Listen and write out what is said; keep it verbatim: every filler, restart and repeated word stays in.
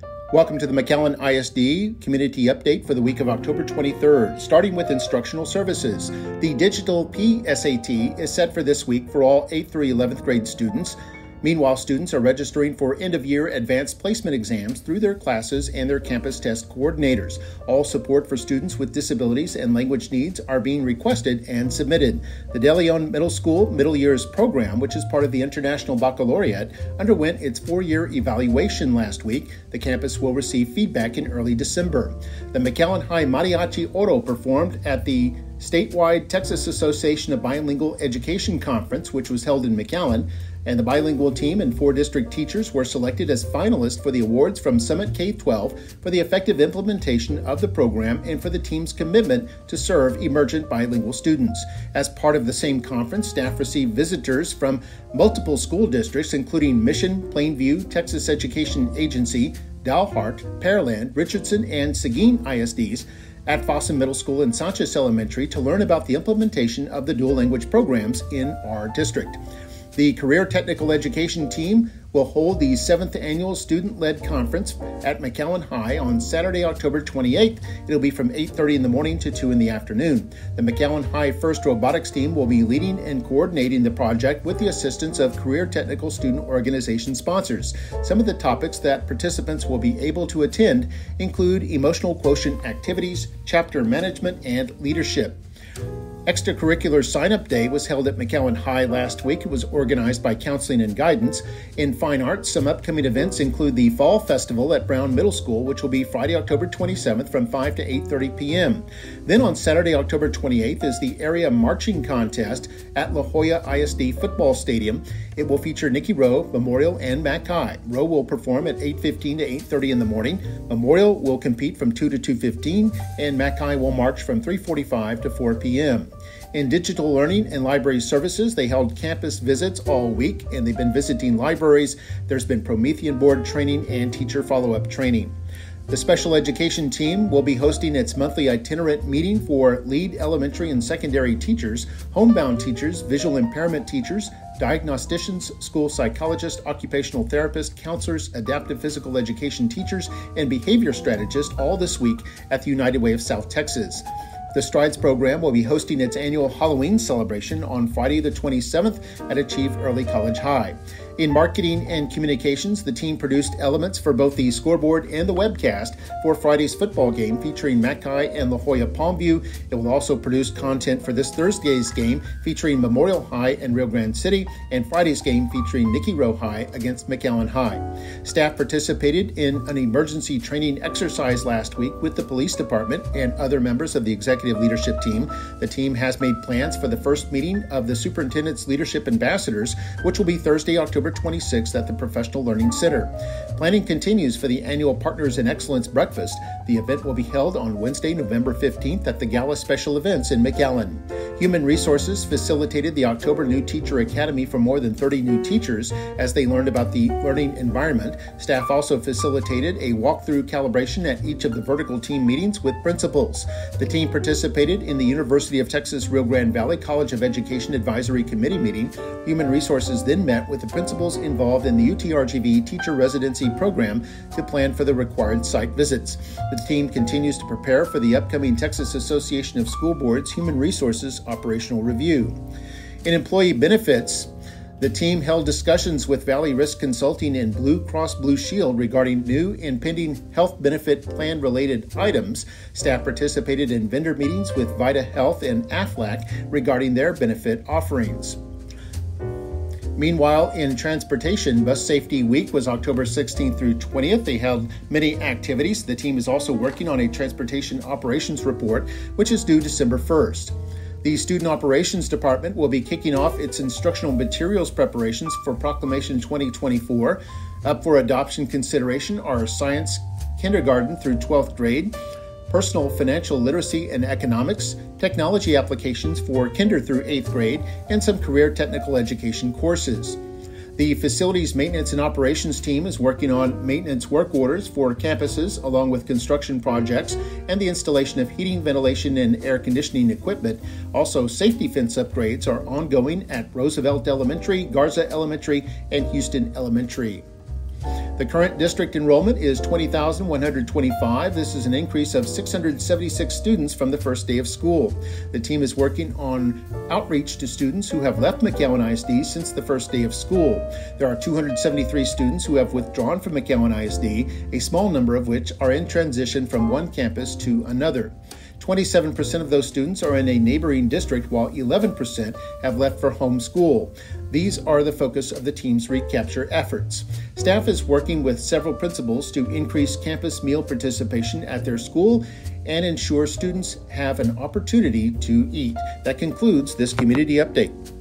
Welcome to the McAllen I S D Community Update for the week of October twenty-third, starting with instructional services. The digital P S A T is set for this week for all eighth through eleventh grade students. Meanwhile, students are registering for end-of-year advanced placement exams through their classes and their campus test coordinators. All support for students with disabilities and language needs are being requested and submitted. The De Leon Middle School Middle Years Program, which is part of the International Baccalaureate, underwent its four-year evaluation last week. The campus will receive feedback in early December. The McAllen High Mariachi Oro performed at the statewide Texas Association of Bilingual Education Conference, which was held in McAllen, and the bilingual team and four district teachers were selected as finalists for the awards from Summit K twelve for the effective implementation of the program and for the team's commitment to serve emergent bilingual students. As part of the same conference, staff received visitors from multiple school districts, including Mission, Plainview, Texas Education Agency, Dalhart, Pearland, Richardson, and Seguin I S Ds, at Fossum Middle School and Sanchez Elementary to learn about the implementation of the dual language programs in our district. The Career Technical Education team will hold the seventh Annual Student-Led Conference at McAllen High on Saturday, October twenty-eighth. It'll be from eight thirty in the morning to two in the afternoon. The McAllen High First Robotics team will be leading and coordinating the project with the assistance of Career Technical Student Organization sponsors. Some of the topics that participants will be able to attend include emotional quotient activities, chapter management, and leadership. Extracurricular Sign-Up Day was held at McAllen High last week. It was organized by Counseling and Guidance. In fine arts, some upcoming events include the Fall Festival at Brown Middle School, which will be Friday, October twenty-seventh from five to eight thirty p.m. Then on Saturday, October twenty-eighth is the Area Marching Contest at La Jolla I S D Football Stadium. It will feature Nikki Rowe, Memorial, and Mackay. Rowe will perform at eight fifteen to eight thirty in the morning. Memorial will compete from two to two fifteen, and Mackay will march from three forty-five to four p.m. In digital learning and library services, they held campus visits all week, and they've been visiting libraries. There's been Promethean board training and teacher follow-up training. The special education team will be hosting its monthly itinerant meeting for lead elementary and secondary teachers, homebound teachers, visual impairment teachers, diagnosticians, school psychologists, occupational therapists, counselors, adaptive physical education teachers, and behavior strategists all this week at the United Way of South Texas. The Strides program will be hosting its annual Halloween celebration on Friday the twenty-seventh at Achieve Early College High. In marketing and communications, the team produced elements for both the scoreboard and the webcast for Friday's football game featuring Mackay and La Jolla Palmview. It will also produce content for this Thursday's game featuring Memorial High and Rio Grande City, and Friday's game featuring Nikki Rowe High against McAllen High. Staff participated in an emergency training exercise last week with the police department and other members of the executive leadership team. The team has made plans for the first meeting of the Superintendent's Leadership Ambassadors, which will be Thursday, October twenty-sixth at the Professional Learning Center. Planning continues for the annual Partners in Excellence Breakfast. The event will be held on Wednesday, November fifteenth at the Gala Special Events in McAllen. Human Resources facilitated the October New Teacher Academy for more than thirty new teachers as they learned about the learning environment. Staff also facilitated a walkthrough calibration at each of the vertical team meetings with principals. The team participated in the University of Texas Rio Grande Valley College of Education Advisory Committee meeting. Human Resources then met with the principals involved in the U T R G V Teacher Residency Program to plan for the required site visits. The team continues to prepare for the upcoming Texas Association of School Boards Human Resources Operational Review. In employee benefits, the team held discussions with Valley Risk Consulting and Blue Cross Blue Shield regarding new and pending health benefit plan-related items. Staff participated in vendor meetings with Vita Health and Aflac regarding their benefit offerings. Meanwhile, in transportation, Bus Safety Week was October sixteenth through twentieth. They held many activities. The team is also working on a transportation operations report, which is due December first. The Student Operations Department will be kicking off its instructional materials preparations for Proclamation twenty twenty-four. Up for adoption consideration are science kindergarten through twelfth grade, personal financial literacy and economics, technology applications for kinder through eighth grade, and some career technical education courses. The Facilities Maintenance and Operations team is working on maintenance work orders for campuses along with construction projects and the installation of heating, ventilation, and air conditioning equipment. Also, safety fence upgrades are ongoing at Roosevelt Elementary, Garza Elementary, and Houston Elementary. The current district enrollment is twenty thousand one hundred twenty-five. This is an increase of six hundred seventy-six students from the first day of school. The team is working on outreach to students who have left McAllen I S D since the first day of school. There are two hundred seventy-three students who have withdrawn from McAllen I S D, a small number of which are in transition from one campus to another. twenty-seven percent of those students are in a neighboring district, while eleven percent have left for home school. These are the focus of the team's recapture efforts. Staff is working with several principals to increase campus meal participation at their school and ensure students have an opportunity to eat. That concludes this community update.